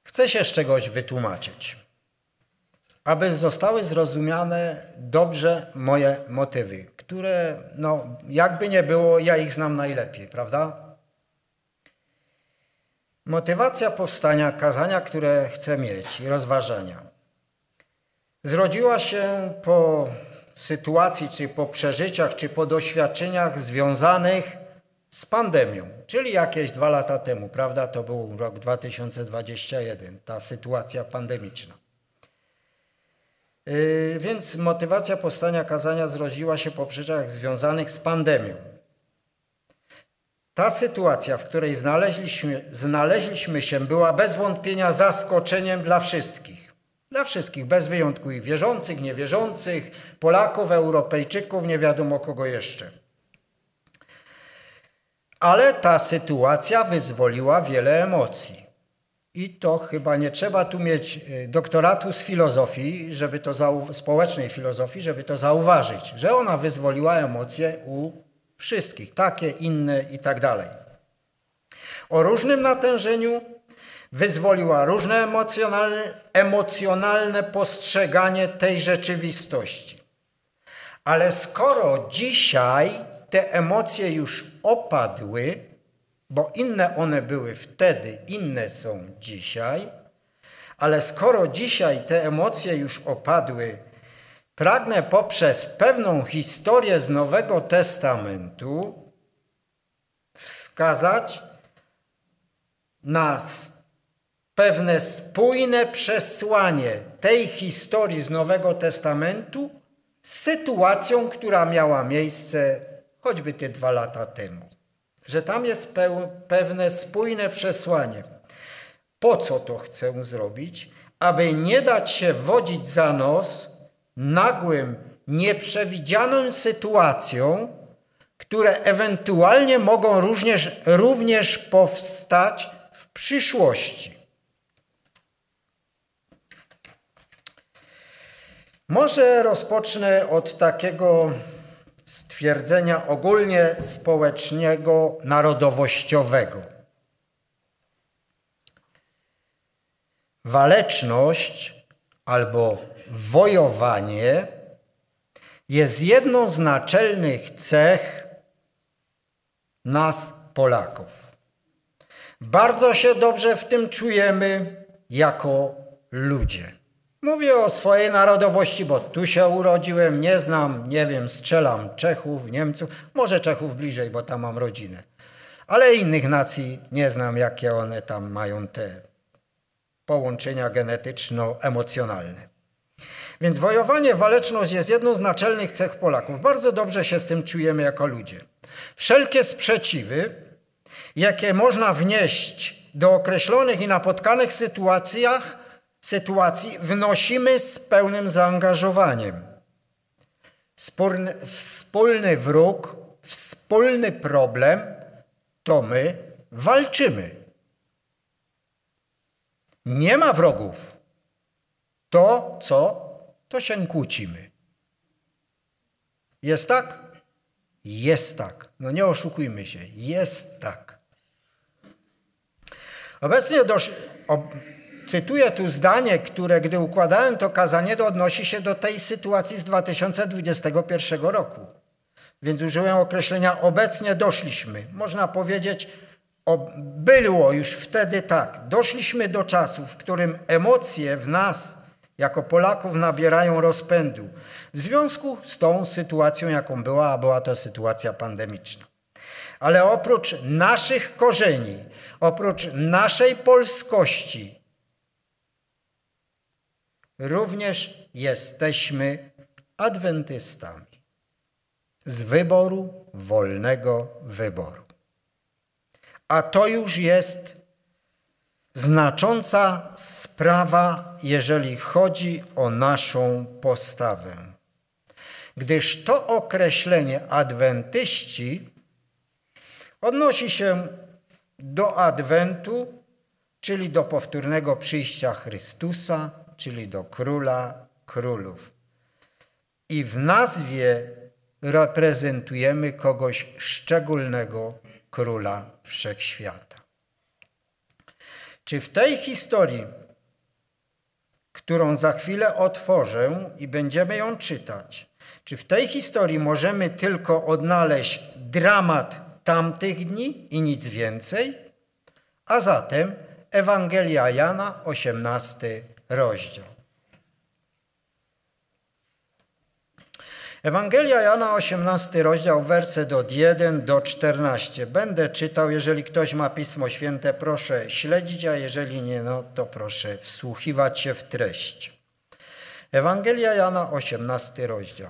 Chcę się z czegoś wytłumaczyć, aby zostały zrozumiane dobrze moje motywy, które, jakby nie było, ja ich znam najlepiej, prawda? Motywacja powstania kazania, które chcę mieć i rozważania, zrodziła się po sytuacji, czy po przeżyciach, czy po doświadczeniach związanych z pandemią, czyli jakieś 2 lata temu, prawda? To był rok 2021, ta sytuacja pandemiczna. Więc motywacja powstania kazania zrodziła się po przyczynach związanych z pandemią. Ta sytuacja, w której znaleźliśmy się, była bez wątpienia zaskoczeniem dla wszystkich. Dla wszystkich, bez wyjątku, i wierzących, niewierzących, Polaków, Europejczyków, nie wiadomo kogo jeszcze. Ale ta sytuacja wyzwoliła wiele emocji. I to chyba nie trzeba tu mieć doktoratu z filozofii, społecznej filozofii, żeby to zauważyć, że ona wyzwoliła emocje u wszystkich, takie, inne i tak dalej. O różnym natężeniu wyzwoliła różne emocjonalne postrzeganie tej rzeczywistości. Ale skoro dzisiaj te emocje już opadły, bo inne one były wtedy, inne są dzisiaj, ale skoro dzisiaj te emocje już opadły, pragnę poprzez pewną historię z Nowego Testamentu wskazać na pewne spójne przesłanie tej historii z Nowego Testamentu z sytuacją, która miała miejsce choćby te 2 lata temu. Że tam jest pewne spójne przesłanie. Po co to chcę zrobić? Aby nie dać się wodzić za nos nagłym, nieprzewidzianą sytuacją, które ewentualnie mogą również powstać w przyszłości. Może rozpocznę od takiego stwierdzenia ogólnie społecznego, narodowościowego. Waleczność albo wojowanie jest jedną z naczelnych cech nas, Polaków. Bardzo się dobrze w tym czujemy jako ludzie. Mówię o swojej narodowości, bo tu się urodziłem, nie znam, nie wiem, strzelam Czechów, Niemców, może Czechów bliżej, bo tam mam rodzinę. Ale innych nacji nie znam, jakie one tam mają te połączenia genetyczno-emocjonalne. Więc wojowanie, waleczność jest jedną z naczelnych cech Polaków. Bardzo dobrze się z tym czujemy jako ludzie. Wszelkie sprzeciwy, jakie można wnieść do określonych i napotkanych sytuacji wnosimy z pełnym zaangażowaniem. Wspólny wróg, wspólny problem, to my walczymy. Nie ma wrogów. To się kłócimy. Jest tak? Jest tak. No nie oszukujmy się. Jest tak. Obecnie cytuję tu zdanie, które gdy układałem to kazanie, to odnosi się do tej sytuacji z 2021 roku. Więc użyłem określenia obecnie doszliśmy. Można powiedzieć, było już wtedy tak. Doszliśmy do czasu, w którym emocje w nas jako Polaków nabierają rozpędu. W związku z tą sytuacją, jaką była, a była to sytuacja pandemiczna. Ale oprócz naszych korzeni, oprócz naszej polskości, również jesteśmy adwentystami z wyboru, wolnego wyboru. A to już jest znacząca sprawa, jeżeli chodzi o naszą postawę. Gdyż to określenie adwentyści odnosi się do adwentu, czyli do powtórnego przyjścia Chrystusa, czyli do Króla Królów. I w nazwie reprezentujemy kogoś szczególnego, Króla Wszechświata. Czy w tej historii, którą za chwilę otworzę i będziemy ją czytać, czy w tej historii możemy tylko odnaleźć dramat tamtych dni i nic więcej? A zatem Ewangelia Jana, 18 rozdział. Ewangelia Jana, 18 rozdział, werset od 1 do 14. Będę czytał, jeżeli ktoś ma Pismo Święte, proszę śledzić, a jeżeli nie, no to proszę wsłuchiwać się w treść. Ewangelia Jana, 18 rozdział.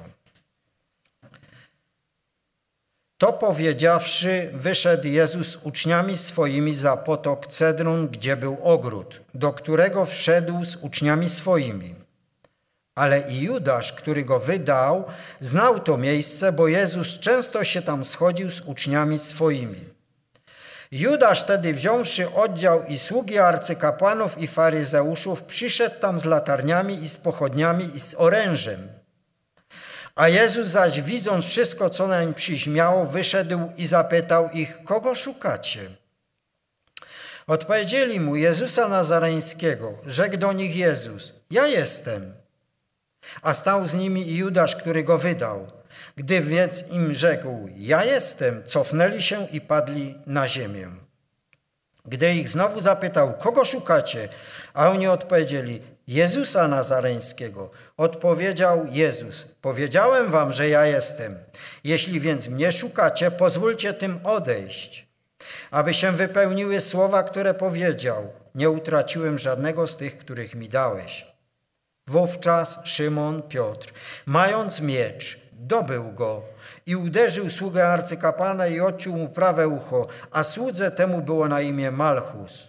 To powiedziawszy, wyszedł Jezus z uczniami swoimi za potok Cedron, gdzie był ogród, do którego wszedł z uczniami swoimi. Ale i Judasz, który go wydał, znał to miejsce, bo Jezus często się tam schodził z uczniami swoimi. Judasz tedy, wziąwszy oddział i sługi arcykapłanów i faryzeuszów, przyszedł tam z latarniami i z pochodniami i z orężem. A Jezus zaś, widząc wszystko, co nań przyśmiało, wyszedł i zapytał ich, kogo szukacie? Odpowiedzieli mu, Jezusa Nazareńskiego. Rzekł do nich Jezus, ja jestem. A stał z nimi i Judasz, który go wydał. Gdy więc im rzekł, ja jestem, cofnęli się i padli na ziemię. Gdy ich znowu zapytał, kogo szukacie? A oni odpowiedzieli, Jezusa Nazareńskiego. Odpowiedział Jezus, powiedziałem wam, że ja jestem. Jeśli więc mnie szukacie, pozwólcie tym odejść, aby się wypełniły słowa, które powiedział. Nie utraciłem żadnego z tych, których mi dałeś. Wówczas Szymon Piotr, mając miecz, dobył go i uderzył sługę arcykapłana i odciął mu prawe ucho, a słudze temu było na imię Malchus.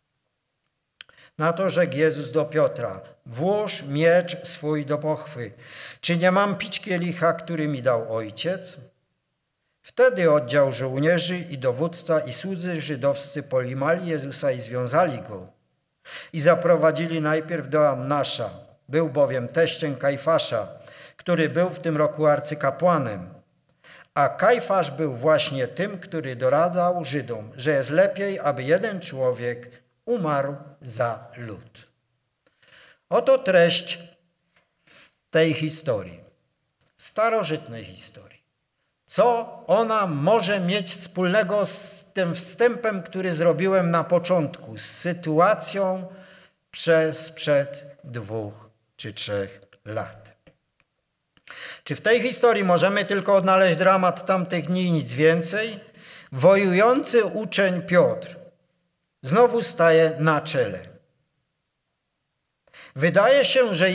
Na to rzekł Jezus do Piotra, włóż miecz swój do pochwy. Czy nie mam pić kielicha, który mi dał ojciec? Wtedy oddział żołnierzy i dowódca i słudzy żydowscy polimali Jezusa i związali go i zaprowadzili najpierw do Annasza. Był bowiem teściem Kajfasza, który był w tym roku arcykapłanem. A Kajfasz był właśnie tym, który doradzał Żydom, że jest lepiej, aby jeden człowiek umarł za lud. Oto treść tej historii, starożytnej historii. Co ona może mieć wspólnego z tym wstępem, który zrobiłem na początku, z sytuacją sprzed 2 czy 3 lat? Czy w tej historii możemy tylko odnaleźć dramat tamtych dni i nic więcej? Wojujący uczeń Piotr znowu staje na czele. Wydaje się, że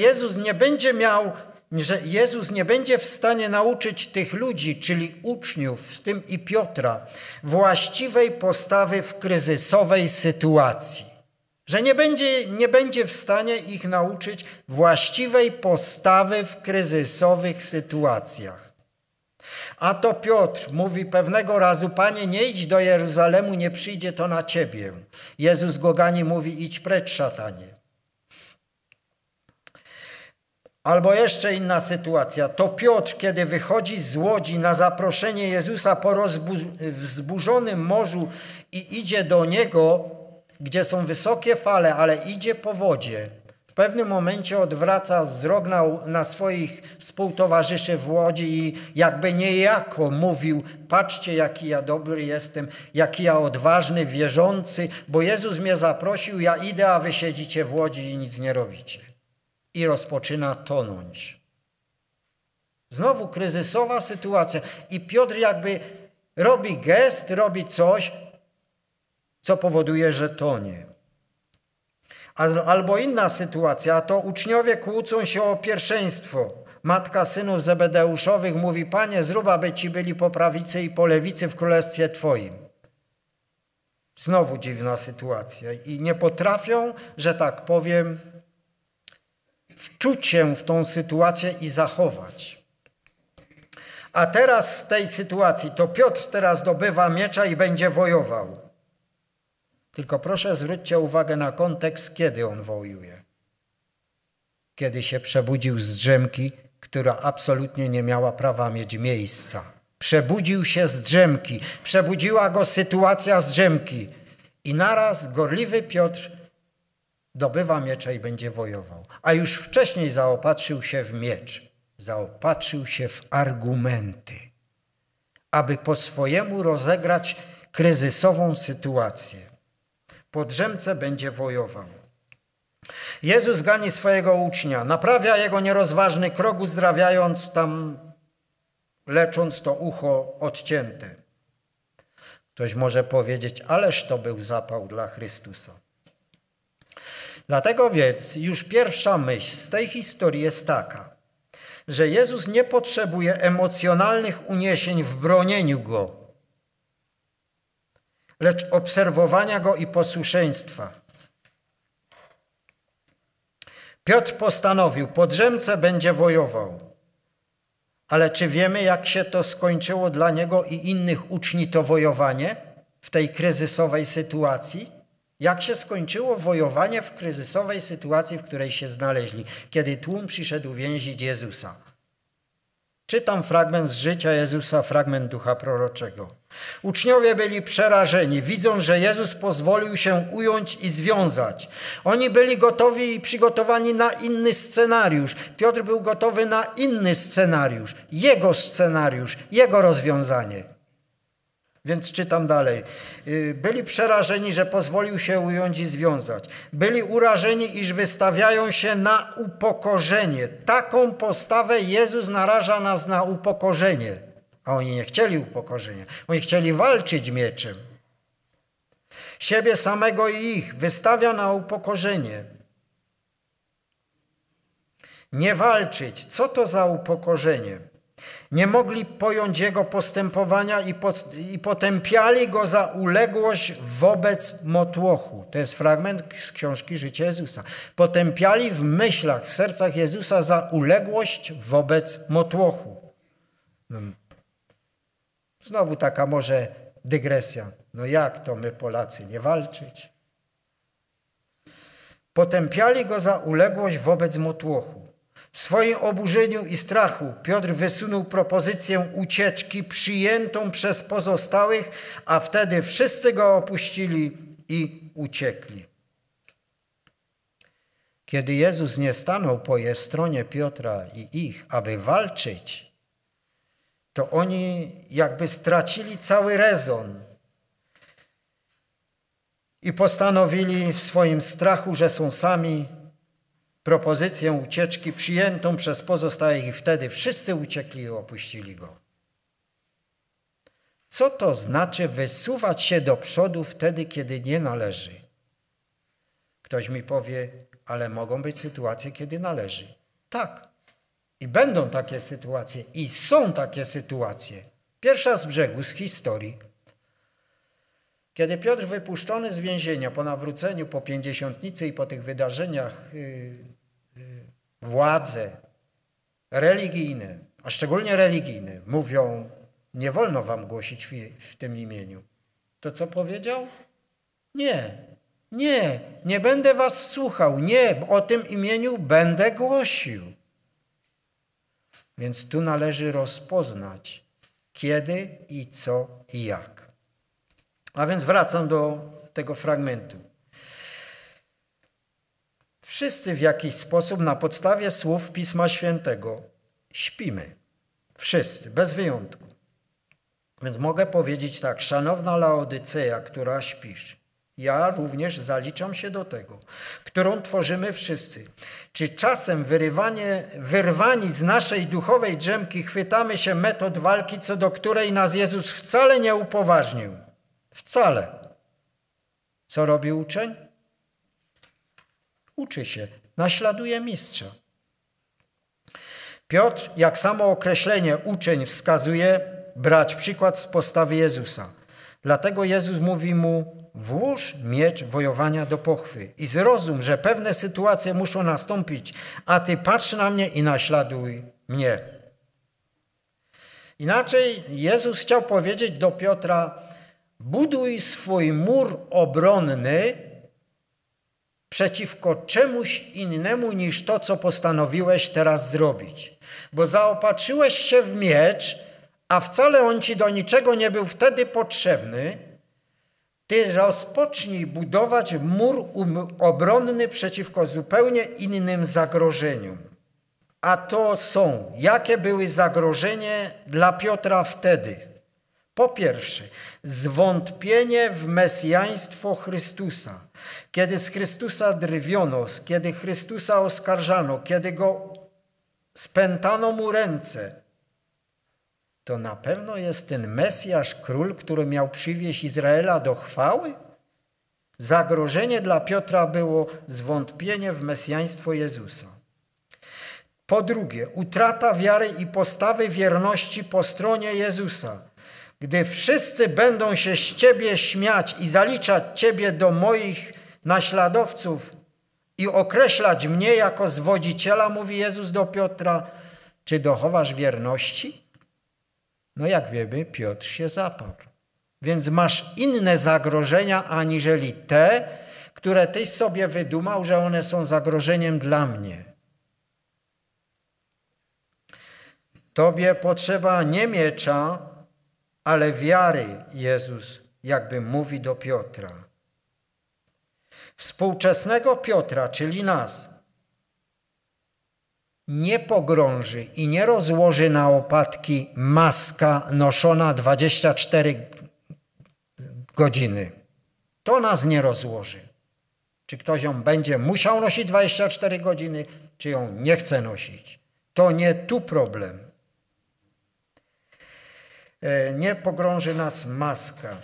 Jezus nie będzie w stanie nauczyć tych ludzi, czyli uczniów, w tym i Piotra, właściwej postawy w kryzysowej sytuacji. Że nie będzie w stanie ich nauczyć właściwej postawy w kryzysowych sytuacjach. A to Piotr mówi pewnego razu, Panie, nie idź do Jeruzalemu, nie przyjdzie to na ciebie. Jezus go gani, mówi, idź precz, szatanie. Albo jeszcze inna sytuacja. To Piotr, kiedy wychodzi z łodzi na zaproszenie Jezusa po wzburzonym morzu i idzie do Niego, gdzie są wysokie fale, ale idzie po wodzie. W pewnym momencie odwraca wzrok na swoich współtowarzyszy w łodzi i jakby niejako mówił, patrzcie, jaki ja dobry jestem, jaki ja odważny, wierzący, bo Jezus mnie zaprosił, ja idę, a wy siedzicie w łodzi i nic nie robicie. I rozpoczyna tonąć. Znowu kryzysowa sytuacja i Piotr jakby robi gest, robi coś, co powoduje, że tonie. Albo inna sytuacja, to uczniowie kłócą się o pierwszeństwo. Matka synów Zebedeuszowych mówi, Panie, zrób, aby ci byli po prawicy i po lewicy w królestwie Twoim. Znowu dziwna sytuacja i nie potrafią, że tak powiem, wczuć się w tą sytuację i zachować. A teraz w tej sytuacji to Piotr teraz dobywa miecza i będzie wojował. Tylko proszę zwróćcie uwagę na kontekst, kiedy on wojuje. Kiedy się przebudził z drzemki, która absolutnie nie miała prawa mieć miejsca. Przebudził się z drzemki, przebudziła go sytuacja z drzemki. I naraz gorliwy Piotr dobywa miecza i będzie wojował. A już wcześniej zaopatrzył się w miecz, zaopatrzył się w argumenty, aby po swojemu rozegrać kryzysową sytuację. Po drzemce będzie wojował. Jezus gani swojego ucznia, naprawia jego nierozważny krok, uzdrawiając tam, lecząc to ucho odcięte. Ktoś może powiedzieć, ależ to był zapał dla Chrystusa. Dlatego więc już pierwsza myśl z tej historii jest taka, że Jezus nie potrzebuje emocjonalnych uniesień w bronieniu Go, lecz obserwowania Go i posłuszeństwa. Piotr postanowił, po drzemce będzie wojował. Ale czy wiemy, jak się to skończyło dla niego i innych uczniów to wojowanie w tej kryzysowej sytuacji? Jak się skończyło wojowanie w kryzysowej sytuacji, w której się znaleźli, kiedy tłum przyszedł więzić Jezusa? Czytam fragment z życia Jezusa, fragment ducha proroczego. Uczniowie byli przerażeni, widząc, że Jezus pozwolił się ująć i związać. Oni byli gotowi i przygotowani na inny scenariusz. Piotr był gotowy na inny scenariusz, jego rozwiązanie. Więc czytam dalej. Byli przerażeni, że pozwolił się ująć i związać. Byli urażeni, iż wystawiają się na upokorzenie. Taką postawę Jezus naraża nas na upokorzenie. A oni nie chcieli upokorzenia. Oni chcieli walczyć mieczem. Siebie samego i ich wystawia na upokorzenie. Nie walczyć. Co to za upokorzenie? Nie mogli pojąć Jego postępowania i potępiali Go za uległość wobec motłochu. To jest fragment z książki Życie Jezusa. Potępiali w myślach, w sercach Jezusa za uległość wobec motłochu. Znowu taka może dygresja. No jak to my Polacy nie walczyć? Potępiali Go za uległość wobec motłochu. W swoim oburzeniu i strachu Piotr wysunął propozycję ucieczki przyjętą przez pozostałych, a wtedy wszyscy go opuścili i uciekli. Kiedy Jezus nie stanął po stronie Piotra i ich, aby walczyć, to oni jakby stracili cały rezon i postanowili w swoim strachu, że są sami, propozycję ucieczki przyjętą przez pozostałych i wtedy wszyscy uciekli i opuścili Go. Co to znaczy wysuwać się do przodu wtedy, kiedy nie należy? Ktoś mi powie, ale mogą być sytuacje, kiedy należy. Tak. I będą takie sytuacje i są takie sytuacje. Pierwsza z brzegu, z historii. Kiedy Piotr wypuszczony z więzienia po nawróceniu, po pięćdziesiątnicy i po tych wydarzeniach, władze religijne, a szczególnie religijne, mówią, nie wolno wam głosić w tym imieniu. To co powiedział? Nie będę was słuchał, nie, o tym imieniu będę głosił. Więc tu należy rozpoznać, kiedy i co i jak. A więc wracam do tego fragmentu. Wszyscy w jakiś sposób na podstawie słów Pisma Świętego śpimy. Wszyscy, bez wyjątku. Więc mogę powiedzieć tak, szanowna Laodyceja, która śpisz, ja również zaliczam się do tego, którą tworzymy wszyscy. Czy czasem wyrwani z naszej duchowej drzemki chwytamy się metod walki, co do której nas Jezus wcale nie upoważnił? Wcale. Co robi uczeń? Uczy się, naśladuje mistrza. Piotr, jak samo określenie uczeń wskazuje, brać przykład z postawy Jezusa. Dlatego Jezus mówi mu, włóż miecz wojowania do pochwy i zrozum, że pewne sytuacje muszą nastąpić, a ty patrz na mnie i naśladuj mnie. Inaczej Jezus chciał powiedzieć do Piotra, buduj swój mur obronny przeciwko czemuś innemu niż to, co postanowiłeś teraz zrobić. Bo zaopatrzyłeś się w miecz, a wcale on ci do niczego nie był wtedy potrzebny, ty rozpocznij budować mur obronny przeciwko zupełnie innym zagrożeniom. A to są, jakie były zagrożenie dla Piotra wtedy? Po pierwsze, zwątpienie w mesjaństwo Chrystusa. Kiedy z Chrystusa drwiono, kiedy Chrystusa oskarżano, kiedy go spętano mu ręce, to na pewno jest ten Mesjasz, król, który miał przywieźć Izraela do chwały? Zagrożenie dla Piotra było zwątpienie w mesjaństwo Jezusa. Po drugie, utrata wiary i postawy wierności po stronie Jezusa. Gdy wszyscy będą się z ciebie śmiać i zaliczać ciebie do moich naśladowców i określać mnie jako zwodziciela, mówi Jezus do Piotra, czy dochowasz wierności? No jak wiemy, Piotr się zaparł. Więc masz inne zagrożenia aniżeli te, które tyś sobie wydumał, że one są zagrożeniem dla mnie. Tobie potrzeba nie miecza, ale wiary, Jezus jakby mówi do Piotra. Współczesnego Piotra, czyli nas, nie pogrąży i nie rozłoży na opadki maska noszona 24 godziny. To nas nie rozłoży. Czy ktoś ją będzie musiał nosić 24 godziny, czy ją nie chce nosić. To nie tu problem. Nie pogrąży nas maska,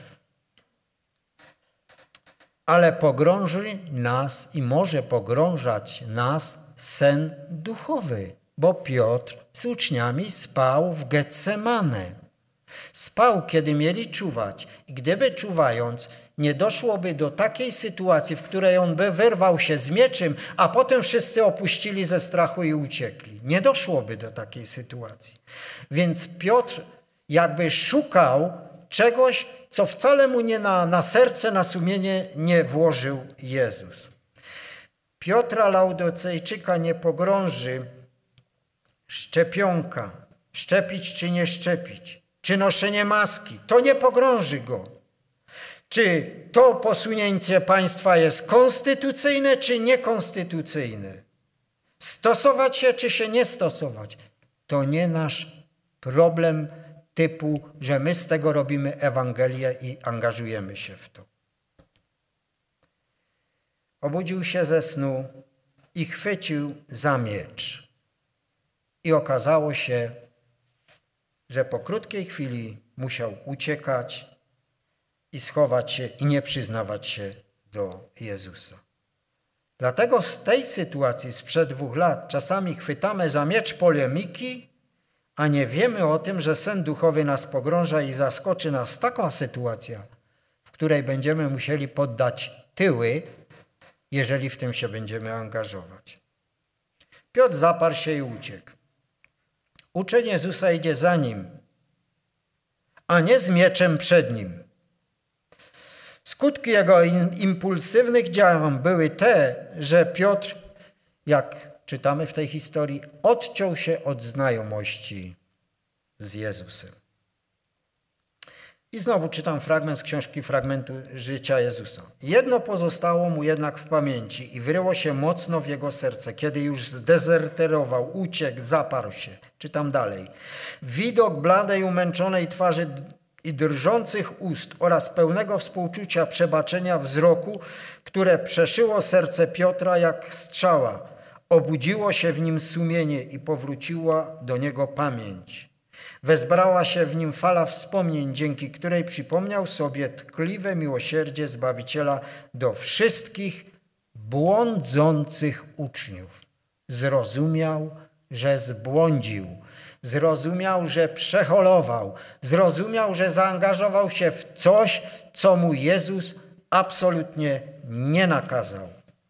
ale pogrąży nas i może pogrążać nas sen duchowy, bo Piotr z uczniami spał w Getsemane. Spał, kiedy mieli czuwać i gdyby czuwając nie doszłoby do takiej sytuacji, w której on by wyrwał się z mieczem, a potem wszyscy opuścili ze strachu i uciekli. Nie doszłoby do takiej sytuacji. Więc Piotr jakby szukał czegoś, co wcale mu nie na serce, na sumienie nie włożył Jezus. Piotra Laodicejczyka nie pogrąży szczepionka, szczepić czy nie szczepić, czy noszenie maski, to nie pogrąży go. Czy to posunięcie państwa jest konstytucyjne czy niekonstytucyjne? Stosować się czy się nie stosować? To nie nasz problem typu, że my z tego robimy Ewangelię i angażujemy się w to. Obudził się ze snu i chwycił za miecz. I okazało się, że po krótkiej chwili musiał uciekać i schować się i nie przyznawać się do Jezusa. Dlatego z tej sytuacji sprzed 2 lat czasami chwytamy za miecz polemiki, a nie wiemy o tym, że sen duchowy nas pogrąża i zaskoczy nas taka sytuacja, w której będziemy musieli poddać tyły, jeżeli w tym się będziemy angażować. Piotr zaparł się i uciekł. Uczeń Jezusa idzie za nim, a nie z mieczem przed nim. Skutki jego impulsywnych działań były te, że Piotr, jak czytamy w tej historii, odciął się od znajomości z Jezusem. I znowu czytam fragment z książki Fragmentu życia Jezusa. Jedno pozostało mu jednak w pamięci i wryło się mocno w jego serce, kiedy już zdezerterował, uciekł, zaparł się. Czytam dalej. Widok bladej, umęczonej twarzy i drżących ust oraz pełnego współczucia, przebaczenia wzroku, które przeszyło serce Piotra jak strzała, obudziło się w nim sumienie i powróciła do niego pamięć. Wezbrała się w nim fala wspomnień, dzięki której przypomniał sobie tkliwe miłosierdzie Zbawiciela do wszystkich błądzących uczniów. Zrozumiał, że zbłądził. Zrozumiał, że przeholował. Zrozumiał, że zaangażował się w coś, co mu Jezus absolutnie nie nakazał.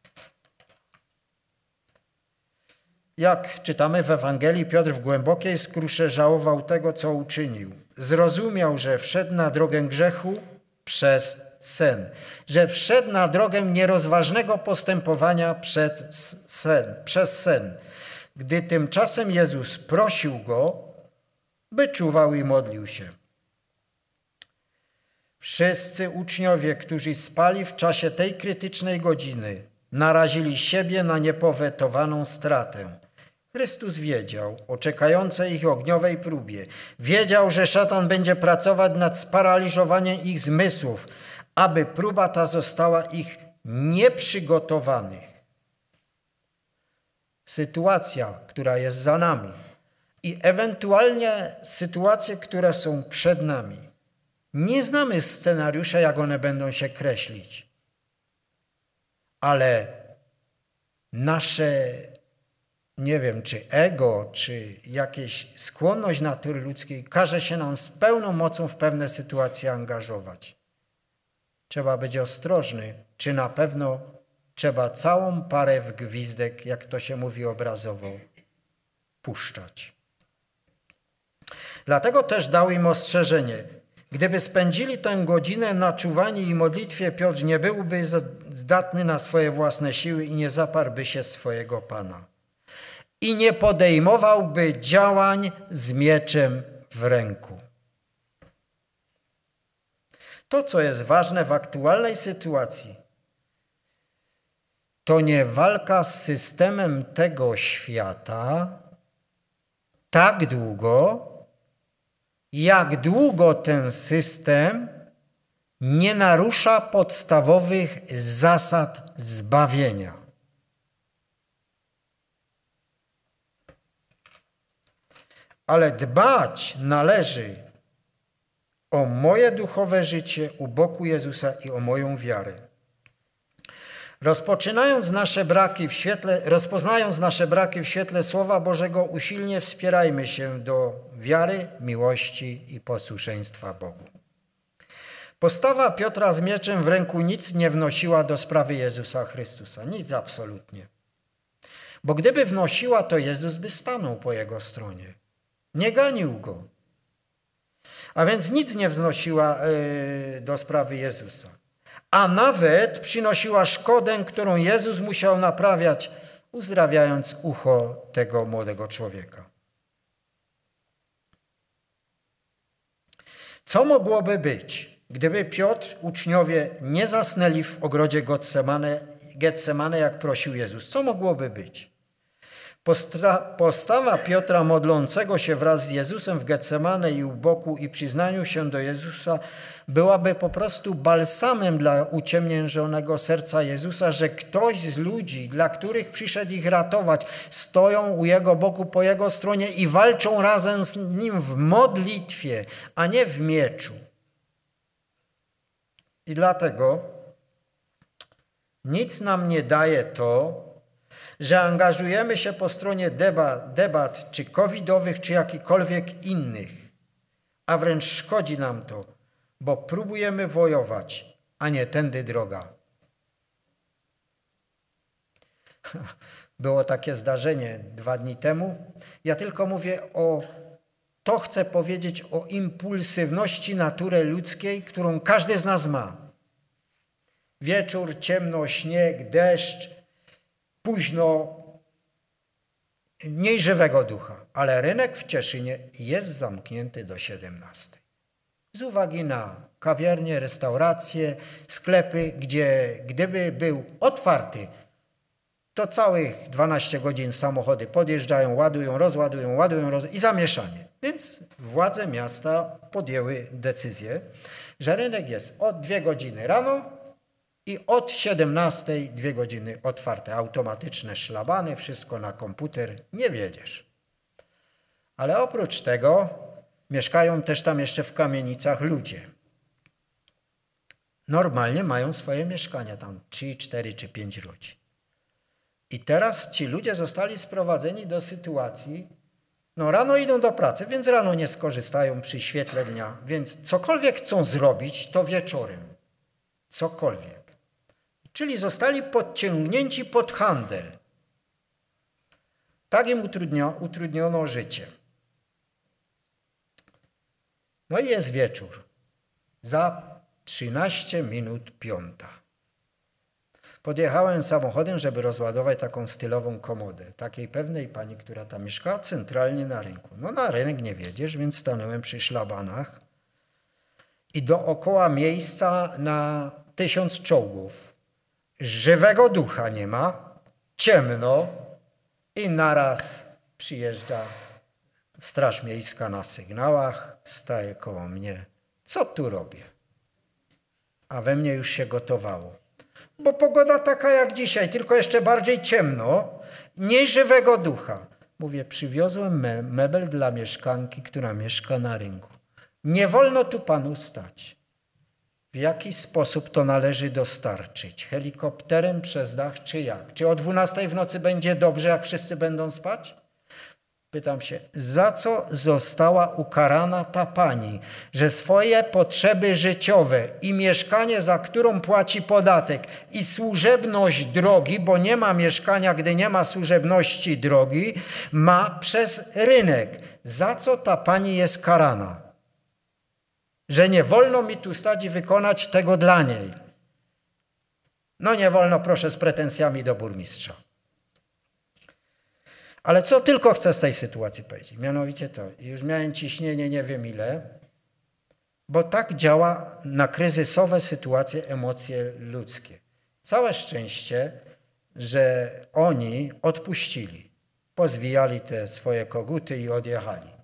Jak czytamy w Ewangelii, Piotr w głębokiej skrusze żałował tego, co uczynił. Zrozumiał, że wszedł na drogę grzechu przez sen. Że wszedł na drogę nierozważnego postępowania przez sen. Gdy tymczasem Jezus prosił go, by czuwał i modlił się. Wszyscy uczniowie, którzy spali w czasie tej krytycznej godziny, narazili siebie na niepowetowaną stratę. Chrystus wiedział o czekającej ich ogniowej próbie. Wiedział, że szatan będzie pracować nad sparaliżowaniem ich zmysłów, aby próba ta została ich nieprzygotowanych. Sytuacja, która jest za nami i ewentualnie sytuacje, które są przed nami. Nie znamy scenariusza, jak one będą się kreślić, ale nasze, nie wiem, czy ego, czy jakaś skłonność natury ludzkiej każe się nam z pełną mocą w pewne sytuacje angażować. Trzeba być ostrożny, czy na pewno trzeba całą parę w gwizdek, jak to się mówi obrazowo, puszczać. Dlatego też dał im ostrzeżenie. Gdyby spędzili tę godzinę na czuwaniu i modlitwie, Piotr nie byłby zdatny na swoje własne siły i nie zaparłby się swojego Pana. I nie podejmowałby działań z mieczem w ręku. To, co jest ważne w aktualnej sytuacji, to nie walka z systemem tego świata tak długo, jak długo ten system nie narusza podstawowych zasad zbawienia. Ale dbać należy o moje duchowe życie u boku Jezusa i o moją wiarę. Rozpoznając nasze braki w świetle Słowa Bożego, usilnie wspierajmy się do wiary, miłości i posłuszeństwa Bogu. Postawa Piotra z mieczem w ręku nic nie wnosiła do sprawy Jezusa Chrystusa. Nic absolutnie. Bo gdyby wnosiła, to Jezus by stanął po jego stronie. Nie ganił go. A więc nic nie wnosiła do sprawy Jezusa. A nawet przynosiła szkodę, którą Jezus musiał naprawiać, uzdrawiając ucho tego młodego człowieka. Co mogłoby być, gdyby Piotr, uczniowie nie zasnęli w ogrodzie Getsemane, jak prosił Jezus? Co mogłoby być? Postawa Piotra modlącego się wraz z Jezusem w Getsemane i u boku i przyznaniu się do Jezusa byłaby po prostu balsamem dla uciemniężonego serca Jezusa, że ktoś z ludzi, dla których przyszedł ich ratować, stoją u Jego boku, po Jego stronie i walczą razem z Nim w modlitwie, a nie w mieczu. I dlatego nic nam nie daje to, że angażujemy się po stronie debat czy covidowych, czy jakichkolwiek innych, a wręcz szkodzi nam to, bo próbujemy wojować, a nie tędy droga. Było takie zdarzenie 2 dni temu. Ja tylko chcę powiedzieć o impulsywności natury ludzkiej, którą każdy z nas ma. Wieczór, ciemno, śnieg, deszcz, późno, mniej żywego ducha, ale rynek w Cieszynie jest zamknięty do 17. Z uwagi na kawiarnie, restauracje, sklepy, gdzie gdyby był otwarty, to całych 12 godzin samochody podjeżdżają, ładują, rozładują i zamieszanie. Więc władze miasta podjęły decyzję, że rynek jest od 2 godziny rano i od 17 2 godziny otwarte. Automatyczne szlabany, wszystko na komputer, nie wiedziesz. Ale oprócz tego mieszkają też tam jeszcze w kamienicach ludzie. Normalnie mają swoje mieszkania, tam 3, 4 czy 5 ludzi. I teraz ci ludzie zostali sprowadzeni do sytuacji, rano idą do pracy, więc rano nie skorzystają przy świetle dnia, więc cokolwiek chcą zrobić, to wieczorem. Cokolwiek. Czyli zostali podciągnięci pod handel. Tak im utrudniono życie. No i jest wieczór. Za 13 minut 5. Podjechałem samochodem, żeby rozładować taką stylową komodę. Takiej pewnej pani, która tam mieszka, centralnie na rynku. Na rynek nie wiedziesz, więc stanąłem przy szlabanach. i dookoła miejsca na 1000 czołgów. Żywego ducha nie ma, ciemno i naraz przyjeżdża Straż Miejska na sygnałach, staje koło mnie. Co tu robię? A we mnie już się gotowało. Bo pogoda taka jak dzisiaj, tylko jeszcze bardziej ciemno, nie żywego ducha. Mówię, przywiozłem mebel dla mieszkanki, która mieszka na rynku. Nie wolno tu panu stać. W jaki sposób to należy dostarczyć? Helikopterem przez dach czy jak? Czy o 12 w nocy będzie dobrze, jak wszyscy będą spać? Pytam się, za co została ukarana ta pani, że swoje potrzeby życiowe i mieszkanie, za którą płaci podatek i służebność drogi, bo nie ma mieszkania, gdy nie ma służebności drogi, ma przez rynek. Za co ta pani jest karana? Że nie wolno mi tu stać i wykonać tego dla niej. No nie wolno, proszę, z pretensjami do burmistrza. Ale co tylko chcę z tej sytuacji powiedzieć? Mianowicie to, już miałem ciśnienie nie wiem ile, bo tak działa na kryzysowe sytuacje emocje ludzkie. Całe szczęście, że oni odpuścili, pozwijali te swoje koguty i odjechali.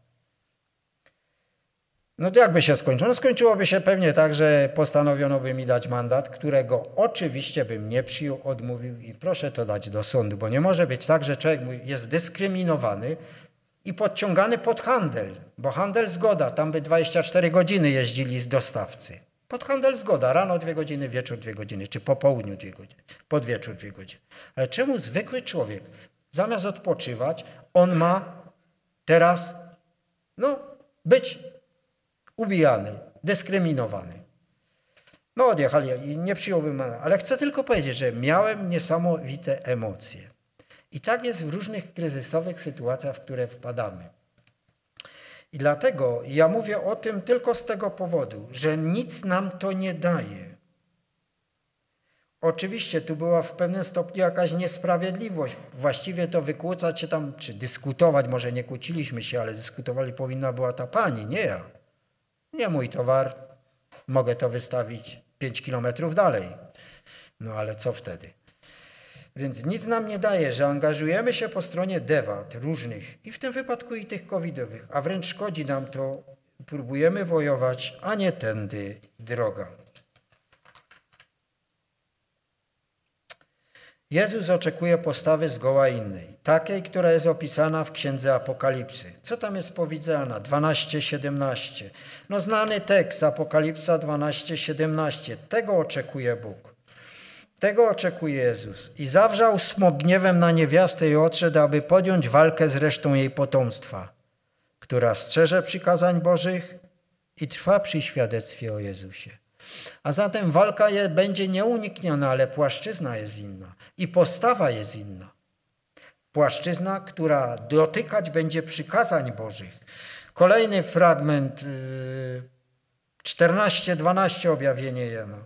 No to jakby się skończyło? No skończyłoby się pewnie tak, że postanowiono by mi dać mandat, którego oczywiście bym nie przyjął, odmówił i proszę to dać do sądu, bo nie może być tak, że człowiek jest dyskryminowany i podciągany pod handel, bo handel zgoda, tam by 24 godziny jeździli z dostawcy. Pod handel zgoda, rano 2 godziny, wieczór 2 godziny, czy po południu 2 godziny, pod wieczór 2 godziny. Ale czemu zwykły człowiek, zamiast odpoczywać, on ma teraz, być ubijany, dyskryminowany. No odjechali i nie przyjąłbym, ale chcę tylko powiedzieć, że miałem niesamowite emocje. I tak jest w różnych kryzysowych sytuacjach, w które wpadamy. I dlatego ja mówię o tym tylko z tego powodu, że nic nam to nie daje. Oczywiście tu była w pewnym stopniu jakaś niesprawiedliwość. Właściwie to wykłócać się tam, czy dyskutować, może nie kłóciliśmy się, ale dyskutowali powinna była ta pani, nie ja. Nie mój towar, mogę to wystawić 5 kilometrów dalej. No ale co wtedy? Więc nic nam nie daje, że angażujemy się po stronie dewat różnych i w tym wypadku i tych covidowych, a wręcz szkodzi nam to, próbujemy wojować, a nie tędy droga. Jezus oczekuje postawy zgoła innej, takiej, która jest opisana w Księdze Apokalipsy. Co tam jest powiedziane? 12:17. No znany tekst, Apokalipsa 12:17. Tego oczekuje Bóg. Tego oczekuje Jezus. I zawrzał smok gniewem na niewiastę i odszedł, aby podjąć walkę z resztą jej potomstwa, która strzeże przykazań Bożych i trwa przy świadectwie o Jezusie. A zatem walka będzie nieunikniona, ale płaszczyzna jest inna i postawa jest inna. Płaszczyzna, która dotykać będzie przykazań Bożych. Kolejny fragment, 14:12 objawienie Jana.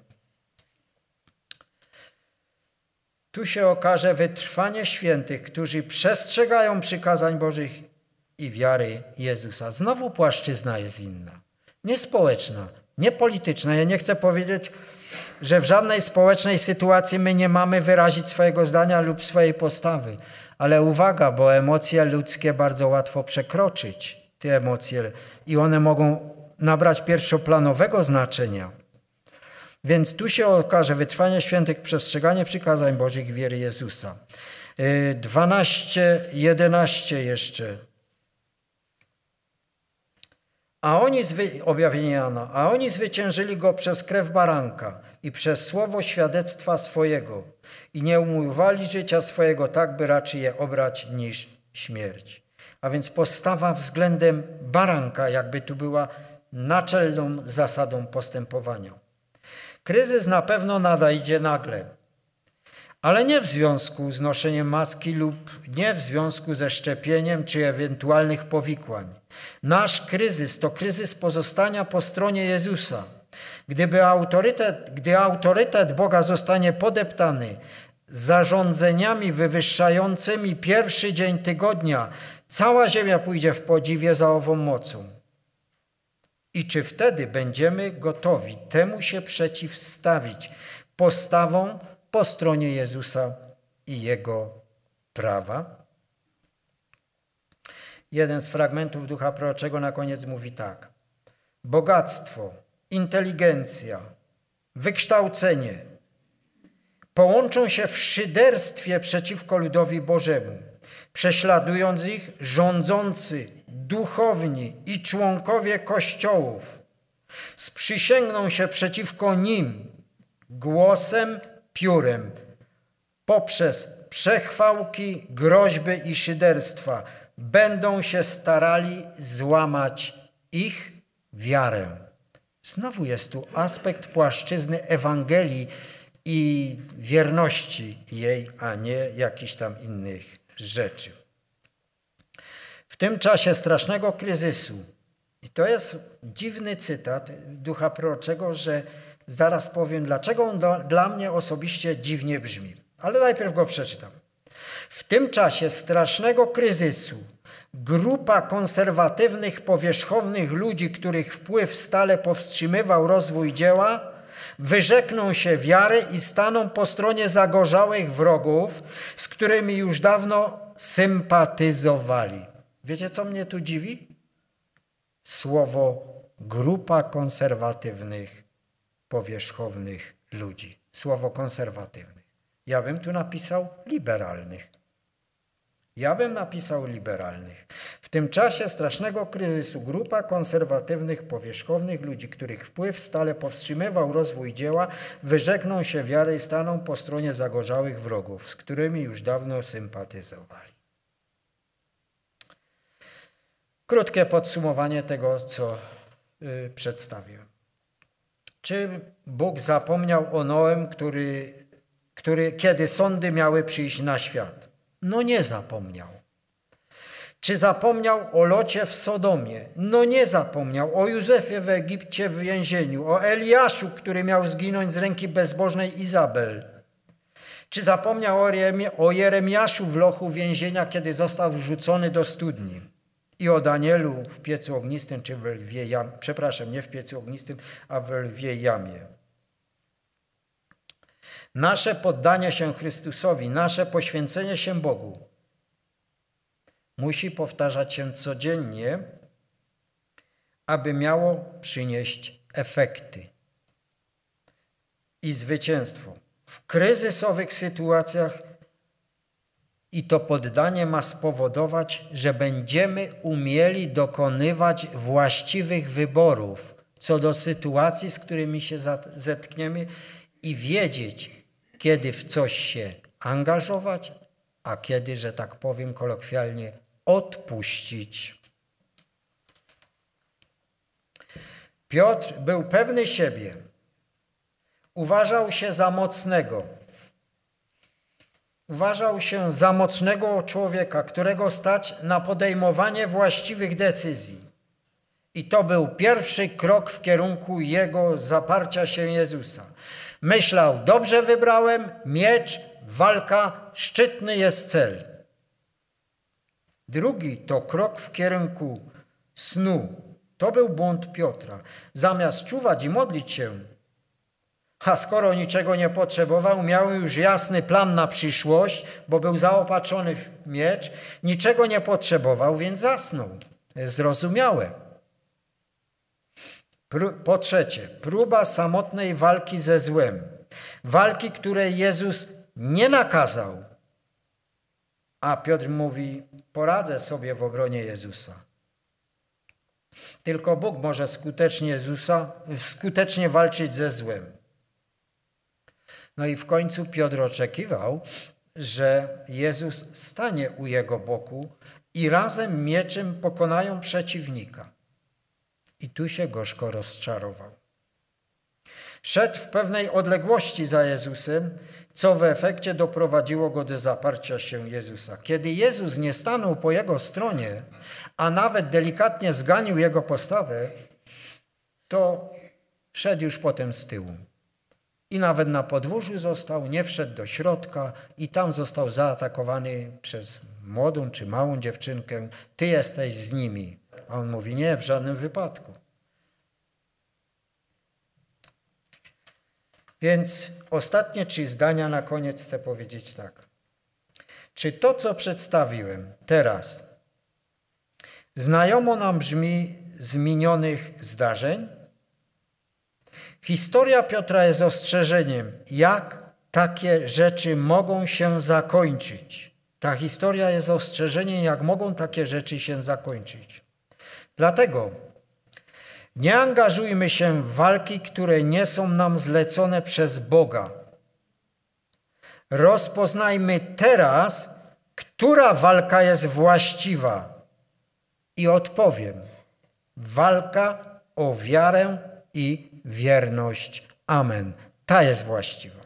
Tu się okaże wytrwanie świętych, którzy przestrzegają przykazań Bożych i wiary Jezusa. Znowu płaszczyzna jest inna. Nie społeczna, nie polityczna. Ja nie chcę powiedzieć, że w żadnej społecznej sytuacji my nie mamy wyrazić swojego zdania lub swojej postawy. Ale uwaga, bo emocje ludzkie bardzo łatwo przekroczyć. Te emocje i one mogą nabrać pierwszoplanowego znaczenia. Więc tu się okaże wytrwanie świętych, przestrzeganie przykazań Bożych, wiery Jezusa. 12:11 jeszcze. Objawienie Jana. A oni zwyciężyli go przez krew baranka i przez słowo świadectwa swojego i nie umiłowali życia swojego tak, by raczej je obrać niż śmierć. A więc postawa względem baranka jakby tu była naczelną zasadą postępowania. Kryzys na pewno nadejdzie nagle, ale nie w związku z noszeniem maski lub nie w związku ze szczepieniem czy ewentualnych powikłań. Nasz kryzys to kryzys pozostania po stronie Jezusa. Gdy autorytet Boga zostanie podeptany zarządzeniami wywyższającymi pierwszy dzień tygodnia, cała ziemia pójdzie w podziwie za ową mocą. I czy wtedy będziemy gotowi temu się przeciwstawić postawą po stronie Jezusa i Jego prawa? Jeden z fragmentów Ducha Proroczego na koniec mówi tak. Bogactwo, inteligencja, wykształcenie połączą się w szyderstwie przeciwko ludowi Bożemu, prześladując ich rządzący, duchowni i członkowie kościołów. Sprzysięgną się przeciwko nim głosem, piórem, poprzez przechwałki, groźby i szyderstwa. Będą się starali złamać ich wiarę. Znowu jest tu aspekt płaszczyzny Ewangelii i wierności jej, a nie jakichś tam innych rzeczy. W tym czasie strasznego kryzysu, i to jest dziwny cytat Ducha Proroczego, że zaraz powiem, dlaczego on dla mnie osobiście dziwnie brzmi. Ale najpierw go przeczytam. W tym czasie strasznego kryzysu grupa konserwatywnych, powierzchownych ludzi, których wpływ stale powstrzymywał rozwój dzieła, wyrzekną się wiary i staną po stronie zagorzałych wrogów, z którymi już dawno sympatyzowali. Wiecie, co mnie tu dziwi? Słowo grupa konserwatywnych, powierzchownych ludzi. Słowo konserwatywnych. Ja bym tu napisał liberalnych. W tym czasie strasznego kryzysu grupa konserwatywnych, powierzchownych ludzi, których wpływ stale powstrzymywał rozwój dzieła, wyrzekną się wiary i staną po stronie zagorzałych wrogów, z którymi już dawno sympatyzowali. Krótkie podsumowanie tego, co przedstawiłem. Czy Bóg zapomniał o Noem, kiedy sądy miały przyjść na świat? No nie zapomniał. Czy zapomniał o Locie w Sodomie? No nie zapomniał. O Józefie w Egipcie w więzieniu, o Eliaszu, który miał zginąć z ręki bezbożnej Izabel. Czy zapomniał o Jeremiaszu w lochu więzienia, kiedy został wrzucony do studni? I o Danielu w piecu ognistym, czy w lwiej jamie, nie w piecu ognistym, a w lwiej jamie. Nasze poddanie się Chrystusowi, nasze poświęcenie się Bogu musi powtarzać się codziennie, aby miało przynieść efekty i zwycięstwo. W kryzysowych sytuacjach i to poddanie ma spowodować, że będziemy umieli dokonywać właściwych wyborów co do sytuacji, z którymi się zetkniemy i wiedzieć, kiedy w coś się angażować, a kiedy, że tak powiem kolokwialnie, odpuścić. Piotr był pewny siebie. Uważał się za mocnego człowieka, którego stać na podejmowanie właściwych decyzji. I to był pierwszy krok w kierunku jego zaparcia się Jezusa. Myślał, dobrze wybrałem, miecz, walka, szczytny jest cel. Drugi to krok w kierunku snu. To był błąd Piotra. Zamiast czuwać i modlić się, a skoro niczego nie potrzebował, miał już jasny plan na przyszłość, bo był zaopatrzony w miecz, niczego nie potrzebował, więc zasnął. Zrozumiałe. Po trzecie, próba samotnej walki ze złem. Walki, której Jezus nie nakazał. A Piotr mówi, poradzę sobie w obronie Jezusa. Tylko Bóg może skutecznie walczyć ze złem. No i w końcu Piotr oczekiwał, że Jezus stanie u jego boku i razem mieczem pokonają przeciwnika. I tu się gorzko rozczarował. Szedł w pewnej odległości za Jezusem, co w efekcie doprowadziło go do zaparcia się Jezusa. Kiedy Jezus nie stanął po jego stronie, a nawet delikatnie zganił jego postawę, to szedł już potem z tyłu. I nawet na podwórzu został, nie wszedł do środka i tam został zaatakowany przez młodą czy małą dziewczynkę. Ty jesteś z nimi. A on mówi, nie, w żadnym wypadku. Więc ostatnie 3 zdania na koniec chcę powiedzieć tak. Czy to, co przedstawiłem teraz, znajomo nam brzmi z minionych zdarzeń? Historia Piotra jest ostrzeżeniem, jak takie rzeczy mogą się zakończyć. Ta historia jest ostrzeżeniem, jak mogą takie rzeczy się zakończyć. Dlatego nie angażujmy się w walki, które nie są nam zlecone przez Boga. Rozpoznajmy teraz, która walka jest właściwa. I odpowiem. Walka o wiarę i wierność. Amen. Ta jest właściwa.